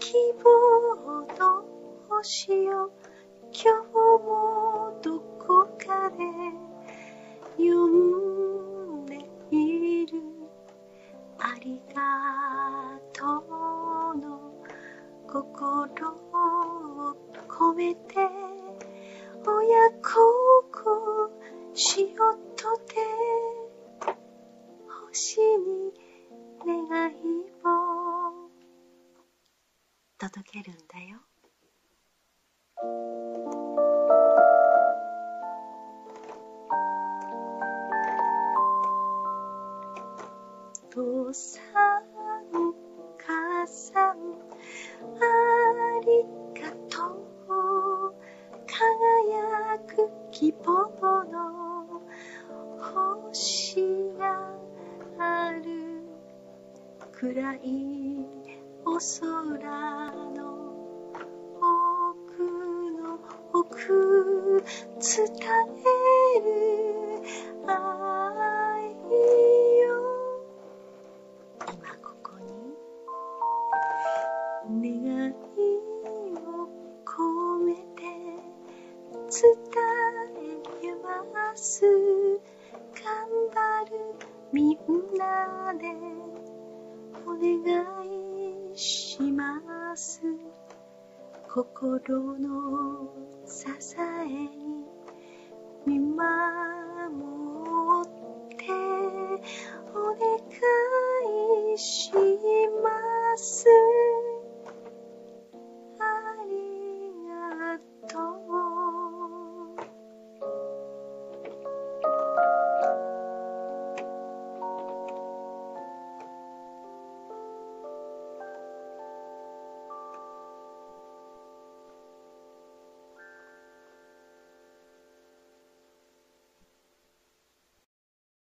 希望の星よ、今日もどこかで呼んでいる。ありがとうの心を込めて、親孝行しようとて星に願いを届けるんだよ。父さん母さんありがとう。輝く希望の星がある。暗いお空の奥の奥、伝える愛よ。今ここに願いを込めて伝えます。頑張るみんなでお願いします。心の支えに見舞